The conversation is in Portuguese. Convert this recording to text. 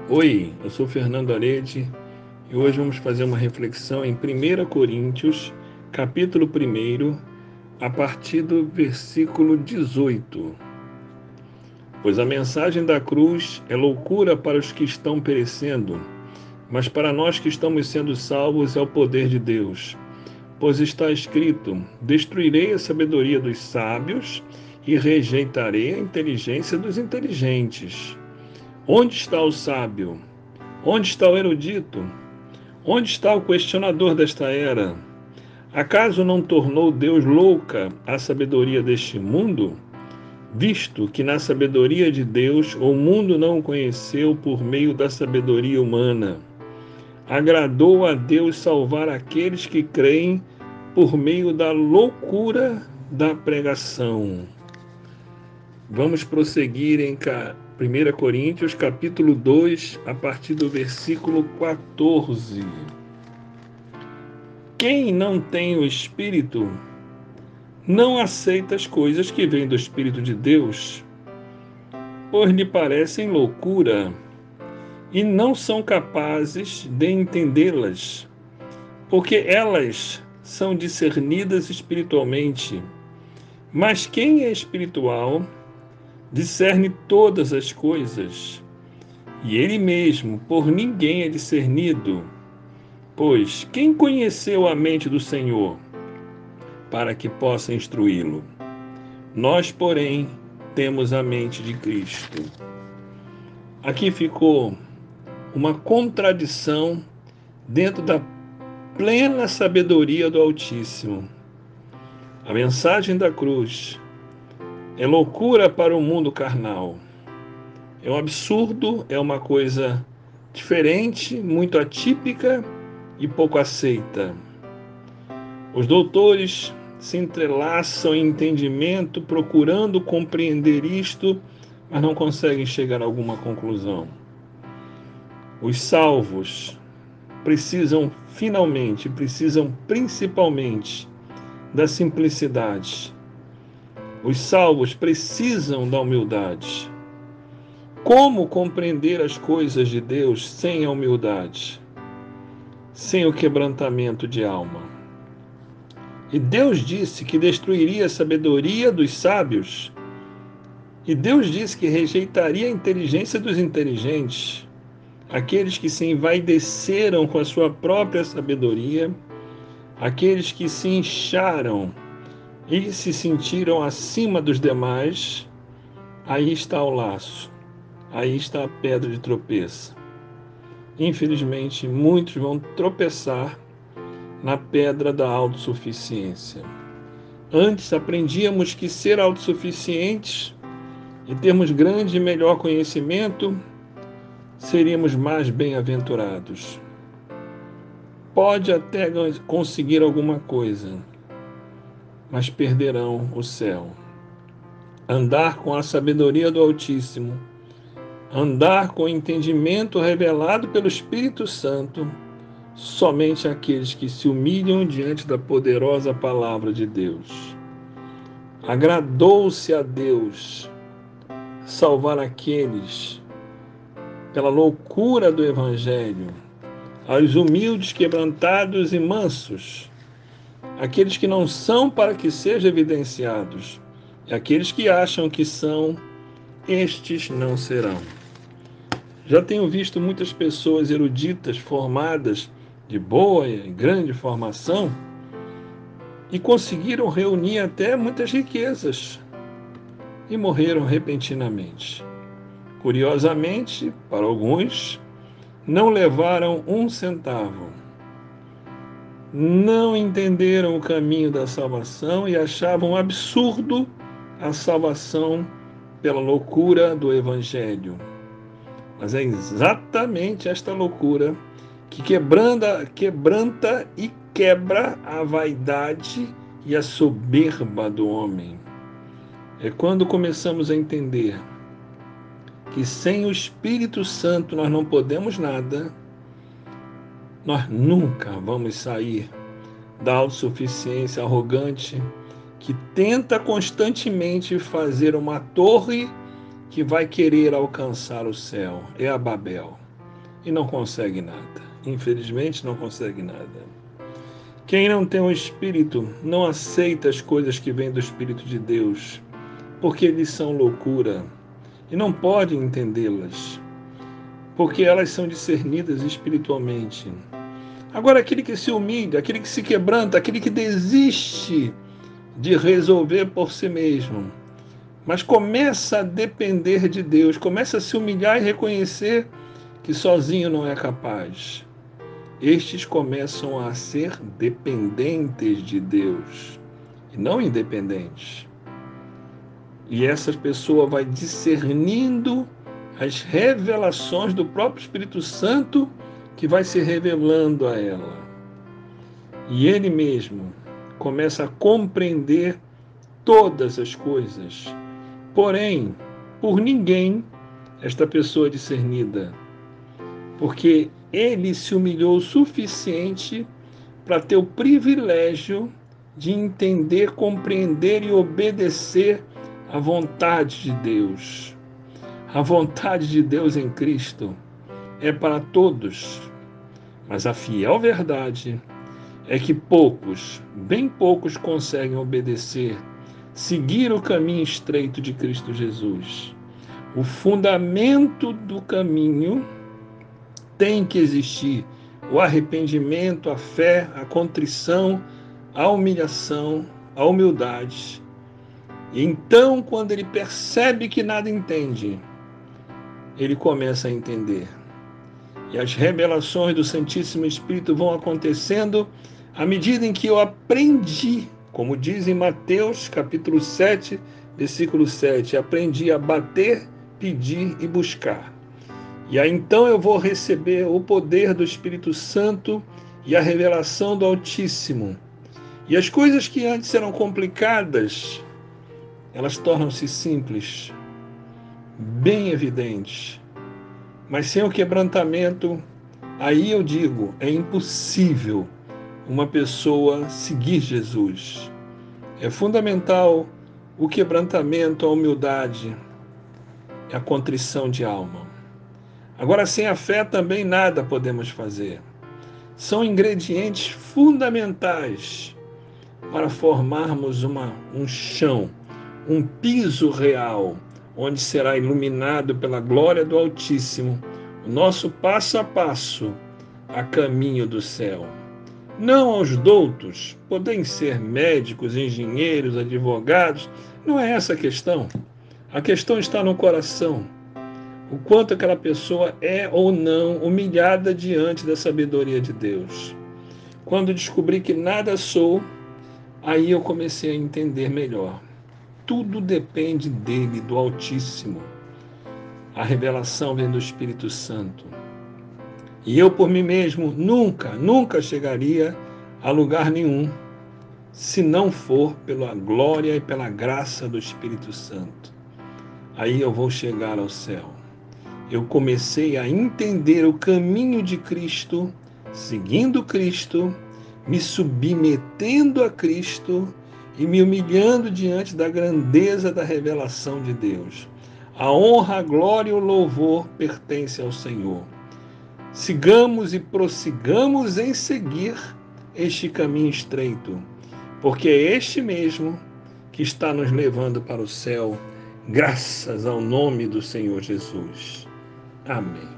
Oi, eu sou Fernando Arede e hoje vamos fazer uma reflexão em 1 Coríntios, capítulo 1, a partir do versículo 18. Pois a mensagem da cruz é loucura para os que estão perecendo, mas para nós que estamos sendo salvos é o poder de Deus. Pois está escrito: destruirei a sabedoria dos sábios e rejeitarei a inteligência dos inteligentes. Onde está o sábio? Onde está o erudito? Onde está o questionador desta era? Acaso não tornou Deus louca a sabedoria deste mundo? Visto que na sabedoria de Deus o mundo não o conheceu por meio da sabedoria humana. Agradou a Deus salvar aqueles que creem por meio da loucura da pregação. Vamos prosseguir em 1 Coríntios, capítulo 2, a partir do versículo 14. Quem não tem o Espírito não aceita as coisas que vêm do Espírito de Deus, pois lhe parecem loucura e não são capazes de entendê-las, porque elas são discernidas espiritualmente. Mas quem é espiritual discerne todas as coisas, e ele mesmo por ninguém é discernido. Pois quem conheceu a mente do Senhor para que possa instruí-lo? Nós, porém, temos a mente de Cristo. Aqui ficou uma contradição dentro da plena sabedoria do Altíssimo. A mensagem da cruz é loucura para o mundo carnal. É um absurdo, é uma coisa diferente, muito atípica e pouco aceita. Os doutores se entrelaçam em entendimento, procurando compreender isto, mas não conseguem chegar a alguma conclusão. Os salvos precisam principalmente da simplicidade. Os salvos precisam da humildade. Como compreender as coisas de Deus sem a humildade? Sem o quebrantamento de alma? E Deus disse que destruiria a sabedoria dos sábios. E Deus disse que rejeitaria a inteligência dos inteligentes. Aqueles que se envaideceram com a sua própria sabedoria, aqueles que se incharam e se sentiram acima dos demais, aí está o laço, aí está a pedra de tropeço. Infelizmente, muitos vão tropeçar na pedra da autossuficiência. Antes aprendíamos que ser autossuficientes e termos grande e melhor conhecimento, seríamos mais bem-aventurados. Pode até conseguir alguma coisa, mas perderão o céu. Andar com a sabedoria do Altíssimo, andar com o entendimento revelado pelo Espírito Santo, somente aqueles que se humilham diante da poderosa palavra de Deus. Agradou-se a Deus salvar aqueles pela loucura do Evangelho, aos humildes, quebrantados e mansos, aqueles que não são para que sejam evidenciados, e aqueles que acham que são, estes não serão. Já tenho visto muitas pessoas eruditas, formadas, de boa e grande formação, e conseguiram reunir até muitas riquezas, e morreram repentinamente. Curiosamente, para alguns, não levaram um centavo. Não entenderam o caminho da salvação e achavam absurdo a salvação pela loucura do Evangelho. Mas é exatamente esta loucura que quebranta e quebra a vaidade e a soberba do homem. É quando começamos a entender que sem o Espírito Santo nós não podemos nada, nós nunca vamos sair da autossuficiência arrogante que tenta constantemente fazer uma torre que vai querer alcançar o céu. É a Babel. e não consegue nada. Infelizmente, não consegue nada. Quem não tem o Espírito não aceita as coisas que vêm do Espírito de Deus, porque eles são loucura e não pode entendê-las, porque elas são discernidas espiritualmente. Agora, aquele que se humilha, aquele que se quebranta, aquele que desiste de resolver por si mesmo, mas começa a depender de Deus, começa a se humilhar e reconhecer que sozinho não é capaz. Estes começam a ser dependentes de Deus e não independentes. E essa pessoa vai discernindo as revelações do próprio Espírito Santo que vai se revelando a ela. E ele mesmo começa a compreender todas as coisas. Porém, por ninguém esta pessoa é discernida, porque ele se humilhou o suficiente para ter o privilégio de entender, compreender e obedecer à vontade de Deus. A vontade de Deus em Cristo é para todos, mas a fiel verdade é que poucos, bem poucos, conseguem obedecer, seguir o caminho estreito de Cristo Jesus. O fundamento do caminho tem que existir o arrependimento, a fé, a contrição, a humilhação, a humildade. E então, quando ele percebe que nada entende, ele começa a entender. E as revelações do Santíssimo Espírito vão acontecendo à medida em que eu aprendi, como diz em Mateus, capítulo 7, versículo 7, aprendi a bater, pedir e buscar. E aí então eu vou receber o poder do Espírito Santo e a revelação do Altíssimo. E as coisas que antes eram complicadas, elas tornam-se simples, bem evidentes. Mas sem o quebrantamento, aí eu digo, é impossível uma pessoa seguir Jesus. É fundamental o quebrantamento, a humildade, a contrição de alma. Agora, sem a fé também nada podemos fazer. São ingredientes fundamentais para formarmos um chão, um piso real, onde será iluminado pela glória do Altíssimo o nosso passo a passo a caminho do céu. Não aos doutos, podem ser médicos, engenheiros, advogados, não é essa a questão. A questão está no coração. O quanto aquela pessoa é ou não humilhada diante da sabedoria de Deus. Quando descobri que nada sou, aí eu comecei a entender melhor. Tudo depende dele, do Altíssimo. A revelação vem do Espírito Santo. E eu, por mim mesmo, nunca chegaria a lugar nenhum, se não for pela glória e pela graça do Espírito Santo. Aí eu vou chegar ao céu. Eu comecei a entender o caminho de Cristo, seguindo Cristo, me submetendo a Cristo e me humilhando diante da grandeza da revelação de Deus. A honra, a glória e o louvor pertencem ao Senhor. Sigamos e prossigamos em seguir este caminho estreito, porque é este mesmo que está nos levando para o céu, graças ao nome do Senhor Jesus. Amém.